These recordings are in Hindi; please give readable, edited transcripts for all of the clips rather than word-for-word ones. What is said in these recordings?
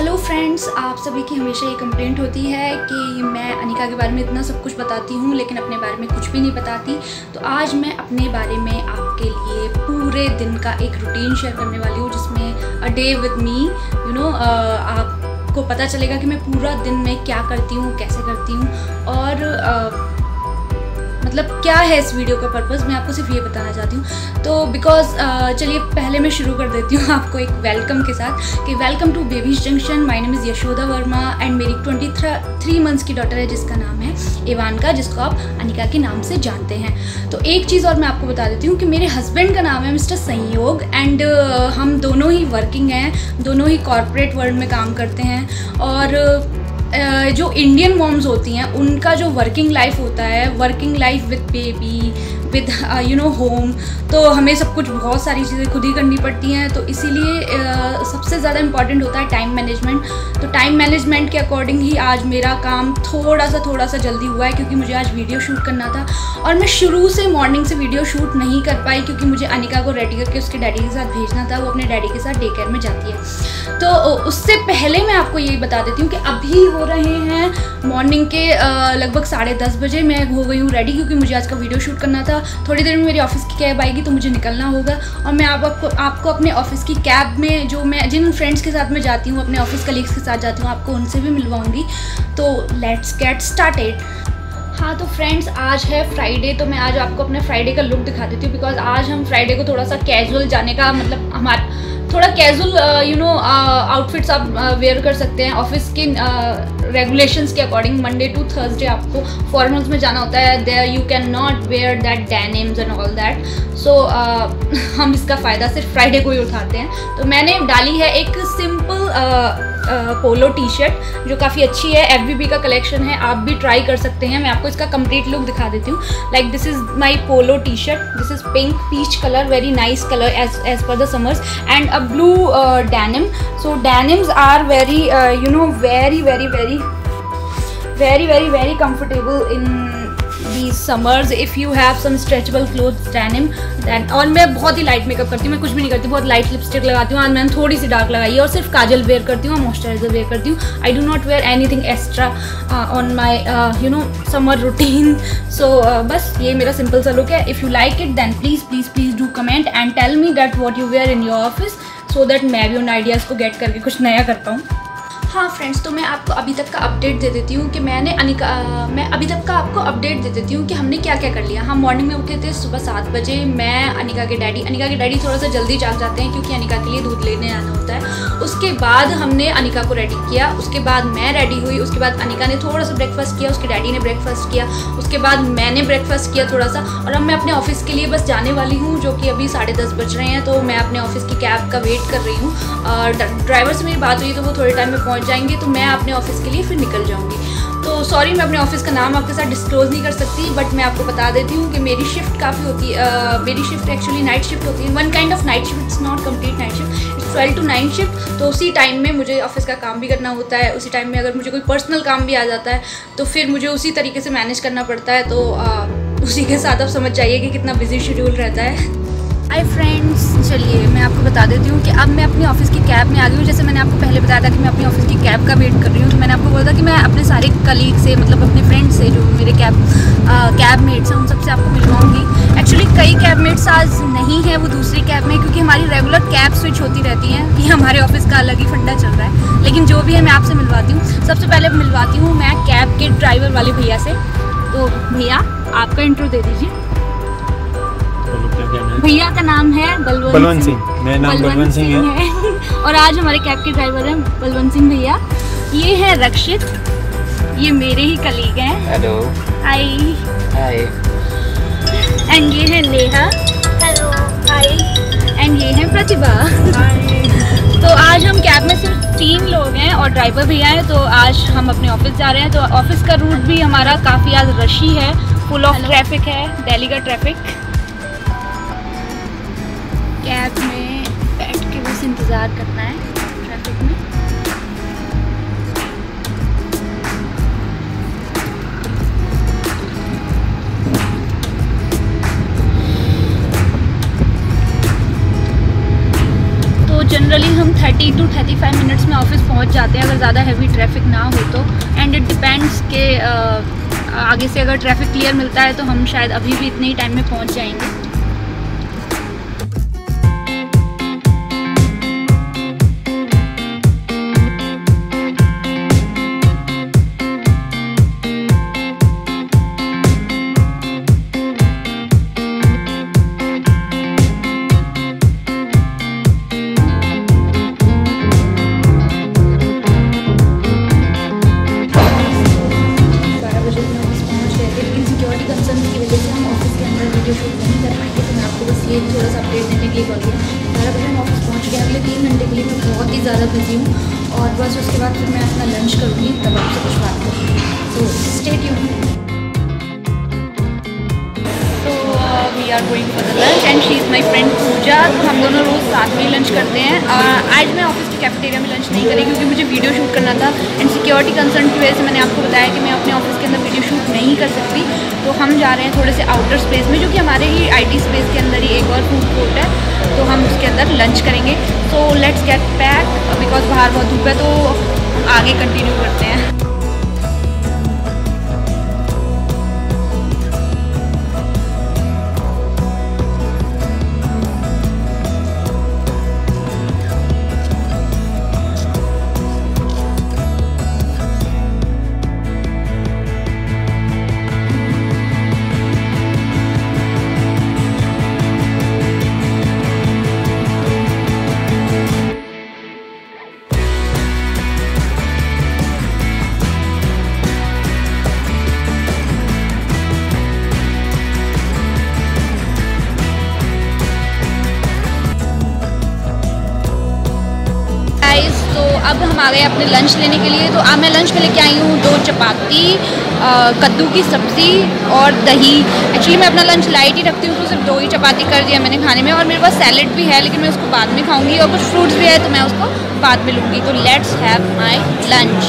हेलो फ्रेंड्स, आप सभी की हमेशा ये कंप्लेंट होती है कि मैं अनिका के बारे में इतना सब कुछ बताती हूँ लेकिन अपने बारे में कुछ भी नहीं बताती। तो आज मैं अपने बारे में आपके लिए पूरे दिन का एक रूटीन शेयर करने वाली हूँ जिसमें अ डे विद मी आपको पता चलेगा कि मैं पूरा दिन में क्या करती हूँ, कैसे करती हूँ और मतलब क्या है इस वीडियो का पर्पस। मैं आपको सिर्फ ये बताना चाहती हूँ। तो बिकॉज चलिए पहले मैं शुरू कर देती हूँ आपको एक वेलकम के साथ कि welcome to Babies Junction. My name is Yashoda Verma and मेरी 23 मंथ्स की डॉटर है जिसका नाम है इवानका, जिसको आप अनिका के नाम से जानते हैं। तो एक चीज़ और मैं आपको बता देती हूँ कि मेरे हस्बैंड का नाम है मिस्टर संयोग एंड हम दोनों ही वर्किंग हैं, दोनों ही कॉर्पोरेट वर्ल्ड में काम करते हैं। और जो इंडियन मॉम्स होती हैं उनका जो वर्किंग लाइफ होता है, working life with baby with home, तो हमें सब कुछ बहुत सारी चीज़ें खुद ही करनी पड़ती हैं। तो इसीलिए सबसे ज़्यादा इम्पॉर्टेंट होता है टाइम मैनेजमेंट। तो टाइम मैनेजमेंट के अकॉर्डिंग ही आज मेरा काम थोड़ा सा जल्दी हुआ है क्योंकि मुझे आज वीडियो शूट करना था और मैं शुरू से मॉर्निंग से वीडियो शूट नहीं कर पाई क्योंकि मुझे अनिका को रेडी करके उसके डैडी के साथ भेजना था। वो अपने डैडी के साथ डे केयर में जाती है। तो उससे पहले मैं आपको यही बता देती हूँ कि अभी हो रहे हैं मॉर्निंग के लगभग 10:30 बजे। मैं हो गई हूँ रेडी क्योंकि मुझे आज का वीडियो शूट करना था। थोड़ी देर में मेरी ऑफिस की कैब आएगी तो मुझे निकलना होगा और मैं आपको अपने ऑफिस की कैब में जो मैं जिन फ्रेंड्स के साथ में जाती हूँ, अपने ऑफिस कलीग्स के साथ जाती हूँ, आपको उनसे भी मिलवाऊंगी। तो लेट्स गेट स्टार्टेड। हाँ तो फ्रेंड्स, आज है फ्राइडे, तो मैं आज आपको अपने फ्राइडे का लुक दिखा देती हूँ बिकॉज आज हम फ्राइडे को थोड़ा सा कैजुअल जाने का, मतलब हमारा थोड़ा कैजुअल आउटफिट्स आप वेयर कर सकते हैं ऑफिस के रेगुलेशंस के अकॉर्डिंग। मंडे टू थर्सडे आपको फॉर्मल्स में जाना होता है। There you can not wear that denims and all that. So हम इसका फ़ायदा सिर्फ फ्राइडे को ही उठाते हैं। तो मैंने डाली है एक सिंपल पोलो टी शर्ट जो काफ़ी अच्छी है, FBB का कलेक्शन है, आप भी ट्राई कर सकते हैं। मैं आपको इसका कंप्लीट लुक दिखा देती हूँ। Like this is my polo T shirt, this is pink peach colour, very nice colour as per the summers and a blue denim. So denims are very very comfortable in these summers if you have some stretchable clothes denim. और मैं बहुत ही लाइट मेकअप करती हूँ, मैं कुछ भी नहीं करती, बहुत लाइट लिपस्टिक लगाती हूँ। आज मैंने थोड़ी सी डार्क लगाई है और सिर्फ काजल वेयर करती हूँ, मॉइस्चराइजर वेयर करती हूँ। I do not wear anything extra on my summer routine. So बस ये मेरा सिंपल सा लुक है। If you like it then please do comment and tell me that what you wear in your office so that मैं भी उन आइडियाज़ को गेट करके कुछ नया कर पाऊँ। हाँ फ्रेंड्स, तो मैं आपको अभी तक का अपडेट दे देती हूँ कि मैं अभी तक का आपको अपडेट दे देती हूँ कि हमने क्या क्या कर लिया। हम मॉर्निंग में उठे थे सुबह 7 बजे। मैं अनिका के डैडी थोड़ा सा जल्दी जाग जाते हैं क्योंकि अनिका के लिए दूध लेने आना होता है। उसके बाद हमने अनिका को रेडी किया, उसके बाद मैं रेडी हुई, उसके बाद अनिका ने थोड़ा सा ब्रेकफास्ट किया, उसके डैडी ने ब्रेकफास्ट किया, उसके बाद मैंने ब्रेकफास्ट किया थोड़ा सा। और अब मैं अपने ऑफिस के लिए बस जाने वाली हूँ जो कि अभी 10:30 बज रहे हैं। तो मैं अपने ऑफिस की कैब का वेट कर रही हूँ। ड्राइवर से मेरी बात हुई तो वो थोड़े टाइम में पहुँच जाएंगे तो मैं अपने ऑफिस के लिए फिर निकल जाऊंगी। तो सॉरी मैं अपने ऑफिस का नाम आपके साथ डिस्क्लोज नहीं कर सकती, बट मैं आपको बता देती हूँ कि मेरी शिफ्ट काफ़ी होती है। मेरी शिफ्ट एक्चुअली नाइट शिफ्ट होती है, one kind of night shift, it's not complete night shift, it's 12 to 9 shift. तो उसी टाइम में मुझे ऑफिस का काम भी करना होता है। उसी टाइम में अगर मुझे कोई पर्सनल काम भी आ जाता है तो फिर मुझे उसी तरीके से मैनेज करना पड़ता है। तो उसी के साथ आप समझ जाइए कि कितना बिजी शेड्यूल रहता है। हाय फ्रेंड्स, चलिए मैं आपको बता देती हूँ कि अब मैं अपनी ऑफिस की कैब में आ गई हूँ। जैसे मैंने आपको पहले बताया था कि मैं अपनी ऑफिस की कैब का वेट कर रही हूँ, तो मैंने आपको बोला था कि मैं अपने सारे कलीग से, मतलब अपने फ्रेंड्स से जो मेरे कैब मेट्स हैं उन सबसे आपको मिलवाऊँगी। एक्चुअली कई कैब मेट्स आज नहीं है वो दूसरी कैब में क्योंकि हमारी रेगुलर कैब स्विच होती रहती हैं। ये हमारे ऑफिस का अलग ही फंडा चल रहा है, लेकिन जो भी है मैं आपसे मिलवाती हूँ। सबसे पहले मिलवाती हूँ मैं कैब के ड्राइवर वाले भैया से। तो भैया आपका इंट्रो दे दीजिए। भैया का नाम है बलवंत सिंह। मेरा नाम बलवंत सिंह है और आज हमारे कैब के ड्राइवर हैं बलवंत सिंह भैया। ये है रक्षित, ये मेरे ही कलीग हैं। Hello, hi hi. एंड ये है नेहा, हेलो हाय। एंड ये है प्रतिभा, हाय। तो आज हम कैब में सिर्फ 3 लोग हैं और ड्राइवर भैया हैं। तो आज हम अपने ऑफिस जा रहे हैं। तो ऑफिस का रूट भी हमारा काफ़ी आज रशी है, फुल ऑफ ट्रैफिक है, दिल्ली का ट्रैफिक। कैब में बैठ के बस इंतज़ार करना है ट्रैफिक में। तो जनरली हम 30 to 35 मिनट्स में ऑफिस पहुंच जाते हैं अगर ज़्यादा हैवी ट्रैफिक ना हो तो। एंड इट डिपेंड्स के आगे से अगर ट्रैफिक क्लियर मिलता है तो हम शायद अभी भी इतने ही टाइम में पहुंच जाएंगे। थोड़ा सा अपडेट देने के लिए कॉल किया। 12 बजे मैं ऑफिस पहुंच गया। अगले 3 घंटे के लिए मैं बहुत ही ज़्यादा बिजी हूँ और बस उसके बाद फिर मैं अपना लंच करूँगी, तब आपसे कुछ बात करूँगी। तो stay tuned. We are going for the lunch and she is my friend Pooja. तो हम दोनों रोज़ साथ में ही लंच करते हैं। आज मैं ऑफिस की कैफेटेरिया में लंच नहीं करी क्योंकि मुझे वीडियो शूट करना था एंड सिक्योरिटी कंसर्न की वजह से मैंने आपको बताया कि मैं अपने ऑफिस के अंदर वीडियो शूट नहीं कर सकती। तो हम जा रहे हैं थोड़े से आउटर स्पेस में, जो कि हमारे ही IT स्पेस के अंदर ही एक और फूड कोर्ट है, तो हम उसके अंदर लंच करेंगे। So let's get pack because बाहर बहुत धूप है, तो आगे कंटिन्यू करते हैं। तो अब हम आ गए अपने लंच लेने के लिए। तो अब मैं लंच में लेके आई हूँ 2 चपाती, कद्दू की सब्ज़ी और दही। एक्चुअली मैं अपना लंच लाइट ही रखती हूँ, तो सिर्फ 2 ही चपाती कर दिया मैंने खाने में। और मेरे पास सैलेड भी है लेकिन मैं उसको बाद में खाऊंगी, और कुछ फ्रूट्स भी है तो मैं उसको बाद में लूँगी। तो let's have my lunch.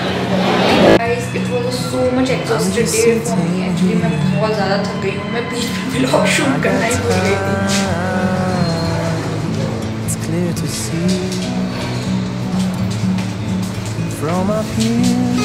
Actually मैं बहुत ज़्यादा थक गई हूँ। मैं बीच में व्लॉग शूट करना ही भूल गई थी। From up here,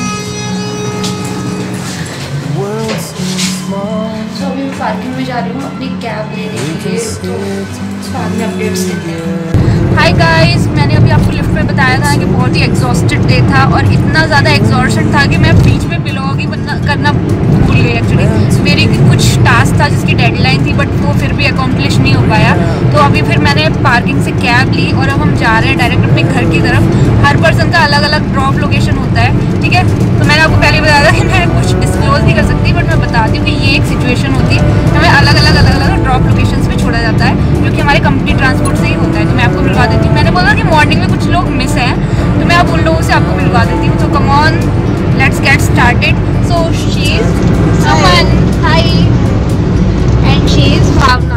world seems small. So अभी मैं पार्किंग में जा रही हूँ अपनी कैब लेने के लिए, तो बाद में अपडेट्स देते हैं। हाय गाइस, मैंने अभी आपको लिफ्ट में बताया था कि बहुत ही एग्जॉस्टेड डे था और इतना ज़्यादा एग्जॉस्टेड था कि मैं बीच में ब्लॉग ही करना भूल गई। एक्चुअली मेरी कुछ टास्क था जिसकी डेडलाइन थी, बट वो फिर भी अकॉम्प्लिश नहीं हो पाया। तो अभी फिर मैंने पार्किंग से कैब ली और अब हम जा रहे हैं डायरेक्ट अपने घर की तरफ। हर पर्सन का अलग अलग ड्रॉप लोकेशन होता है, ठीक है। तो मैंने आपको पहले बताया था कि मैं कुछ डिस्क्लोज नहीं कर सकती, बट मैं बताती हूँ कि ये एक सिचुएशन होती है, हमें अलग अलग ड्रॉप लोकेशंस पे छोड़ा जाता है, जो कि हमारे कंपनी ट्रांसपोर्ट से ही होता है। तो मैं आपको मिलवा देती हूँ। मैंने बोला कि मॉर्निंग में कुछ लोग मिस हैं, तो मैं अब उन लोगों से आपको मिलवा देती हूँ। तो come on, let's get started. So she is Aman, hi, and she is Bhavana,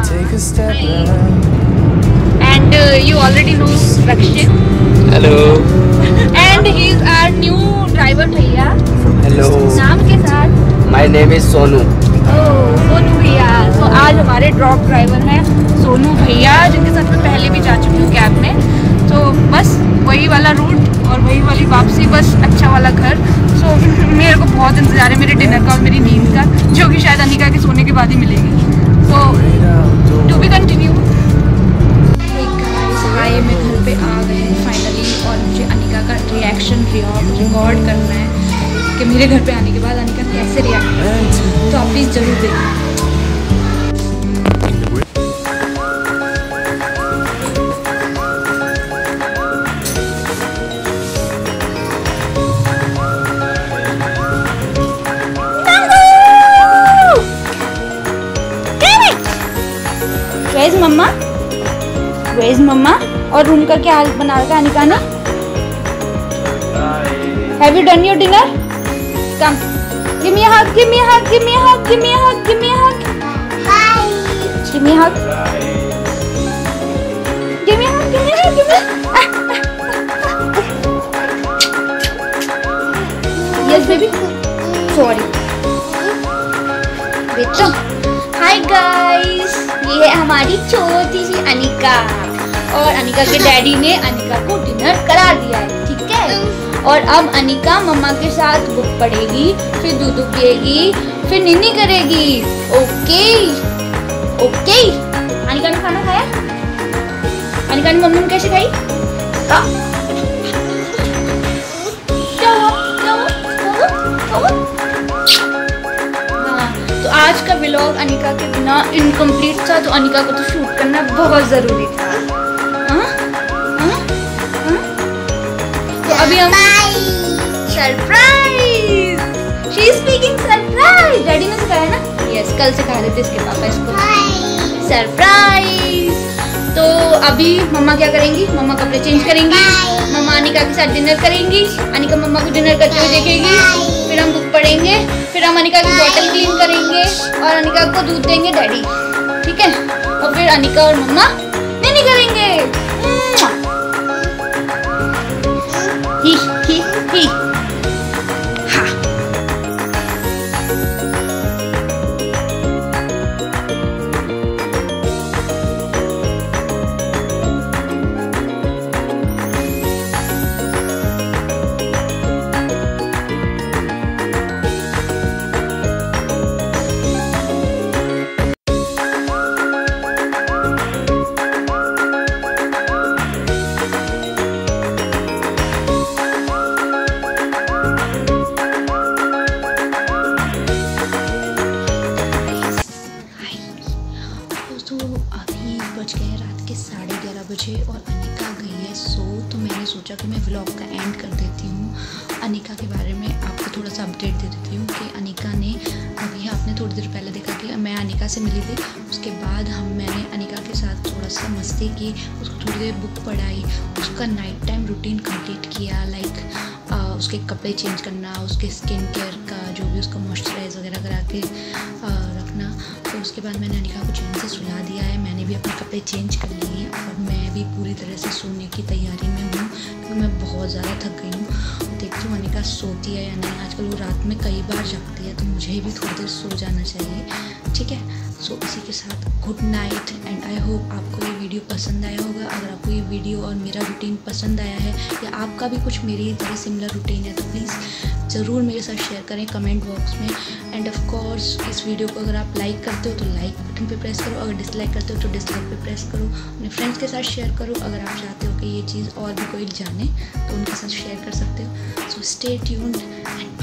and you already know Rakshit, hello, and he is our new driver भैया। हेलो, नाम के साथ my name is Sonu. Sonu भैया। तो आज हमारे ड्रॉप ड्राइवर हैं सोनू भैया, जिनके साथ मैं पहले भी जा चुकी हूँ कैब में। तो बस वही वाला रूट और वही वाली वापसी, बस अच्छा वाला घर। सो मेरे को बहुत इंतजार है मेरे डिनर का और मेरी नींद का, जो कि शायद अनिका के सोने के बाद ही मिलेगी। तो टू बी कंटिन्यू। हाय, मैं घर पे आ गए फाइनली और मुझे अनिका का रिएक्शन रिकॉर्ड करना है कि मेरे घर पे आने के बाद अनिका कैसे रिएक्ट करेगी। तो आप प्लीज़ ज़रूर देखिए। Where's मम्मा? Where's मम्मा? और रूम का क्या हाल बना रखा अनिका ने? Have you done your dinner? Come, give me a hug, give me a hug, give me a hug, give me a hug, give me a hug. Bye. Give me a hug. Give me a hug, give me a hug, give me a hug. Yes, baby. Sorry. बेटा. Hi guys. ये है हमारी छोटी सी अनिका और अनिका के डैडी ने अनिका को डिनर करा दिया है, ठीक है। है। और अब अनिका मम्मा के साथ बुक पढ़ेगी, फिर दूध पिएगी, फिर निन्नी करेगी। Okay okay. अनिका ने खाना खाया? अनिका ने मम्मी ने कैसे खाई? हाँ, तो आज का व्लॉग अनिका के बिना इनकम्प्लीट था, तो अनिका को तो शूट करना बहुत ज़रूरी था। तो अभी हम surprise, she is speaking surprise. Daddy ने सिखाया ना? यस, कल सिखा रहे थे इसके पापा इसको सरप्राइज। तो अभी मम्मा क्या करेंगी? मम्मा कपड़े चेंज करेंगी, मम्मा अनिका के साथ डिनर करेंगी, अनिका मम्मा को डिनर करते हुए देखेगी, फिर हम बुक पढ़ेंगे, फिर हम अनिका की बॉटल क्लीन करेंगे और अनिका को दूध देंगे डैडी, ठीक है? और फिर अनिका और मम्मा नहीं करेंगे। ही हाँ। और अनिका गई है सो, तो मैंने सोचा कि मैं व्लॉग का एंड कर देती हूँ। अनिका के बारे में आपको थोड़ा सा अपडेट दे देती हूँ कि अनिका ने अभी आपने थोड़ी देर पहले देखा कि मैं अनिका से मिली थी। उसके बाद मैंने अनिका के साथ थोड़ा सा मस्ती की, उसको थोड़ी देर बुक पढ़ाई, उसका नाइट टाइम रूटीन कंप्लीट किया, लाइक उसके कपड़े चेंज करना, उसके स्किन केयर का जो भी उसका मॉइस्चराइज वगैरह करा के रखना। तो उसके बाद मैंने अनिका को चैन से सुला दिया है, मैंने भी अपने कपड़े चेंज कर लिए हैं और मैं भी पूरी तरह से सोने की तैयारी में हूँ क्योंकि मैं बहुत ज़्यादा थक गई हूँ। देखती हूँ अनिका सोती है या नहीं। आजकल वो रात में कई बार जगती है, तो मुझे भी थोड़ी देर सो जाना चाहिए, ठीक है? सो इसी के साथ good night and I hope आपको ये वीडियो पसंद आया होगा। अगर आपको ये वीडियो और मेरा रूटीन पसंद आया है या आपका भी कुछ मेरी तरह सिमिलर रूटीन है, तो प्लीज़ ज़रूर मेरे साथ शेयर करें कमेंट बॉक्स में। एंड ऑफ कोर्स इस वीडियो को अगर आप लाइक करते हो तो लाइक बटन पे प्रेस करो, अगर डिसलाइक करते हो तो डिसलाइक पे प्रेस करो। अपने फ्रेंड्स के साथ शेयर करो, अगर आप चाहते हो कि ये चीज़ और भी कोई जाने तो उनके साथ शेयर कर सकते हो। So stay tuned and